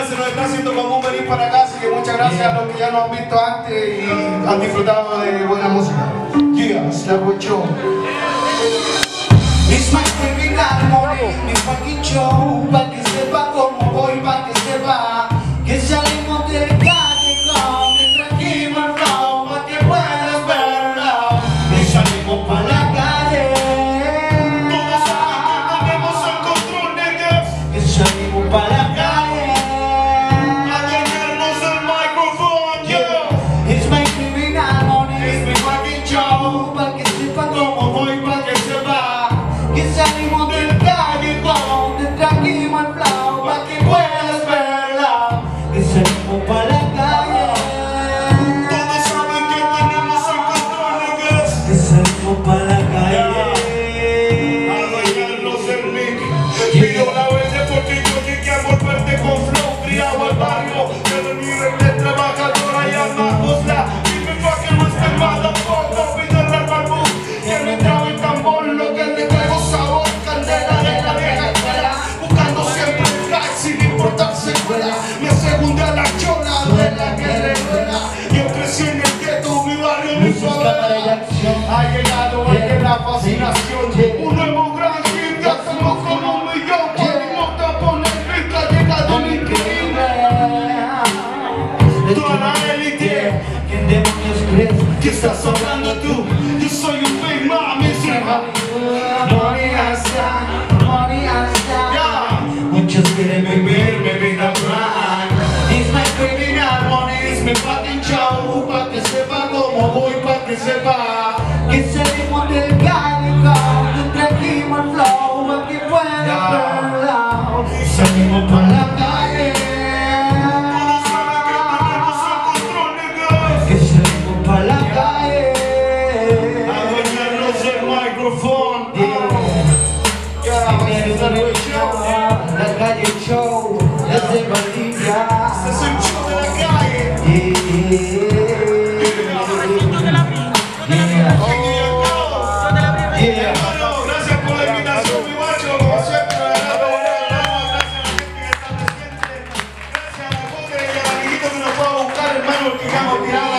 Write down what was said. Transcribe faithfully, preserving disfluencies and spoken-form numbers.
se nos está haciendo común venir para acá, así que muchas gracias a los que ya nos han visto antes y han disfrutado de buena música. Yeah, Slapboy Show. It's my favorite harmony, mi fucking show, pa' que sepa cómo voy, pa' que sepa que salimos de calle con el tranquilo flow, pa' que puedas verlo, y salimos pa' la calle. Todos saben que tenemos el control, niggas, que salimos pa' la calle a tenernos el micrófono, yeah. It's my favorite harmony, it's mi fucking show, pa' que sepa cómo voy, pa' que sepa que salimos del callejón, te trajimos el flow pa' que puedas verla, que salimos pa' la calle. Todos saben que tenemos el control, niggas, que salimos pa' la calle a bañarnos el mic. Pido la verde porque yo llegué a volverte con flow, criado al barrio, de venir en de trabajadora y amajosla. Vive pa' que no esté mal tampoco, pido el barbú, que me trae el tambor, lo que te traigo sabor, candela de la vieja escuela, buscando siempre el high sin importar secuela. Me segunda la chola de la que le duela. Yo crecí en el ghetto, mi barrio, mi favela. Ha llegado el de la fascinación, un nuevo gran hit, ya somos como un millón. Venimos a poner rica, ha llegado el increíble. Toda la élite, ¿quién demonios crees que estás hablando tú? Yo soy un big mami, sí. Money hasta, money hasta, yeah. Muchos quieren beber, bebida brand. It's my favorite harmony, it's mi fucking show, pa' que sepa cómo voy, pa' que sepa que salimos del callejón, te trajimos el flow, pa' que puedas verlo, salimos pa' la calle. Todos saben que tenemos el control, niggas, que salimos pa' la calle a bañarnos el micrófono. La calle show, desde Valdivia. Este es el show de la calle. Gracias por la invitación, mi macho. Como siempre, gracias a la gente que está presente. Gracias a la Cote y al amiguito que nos fue a buscar, hermano, que hemos tirado.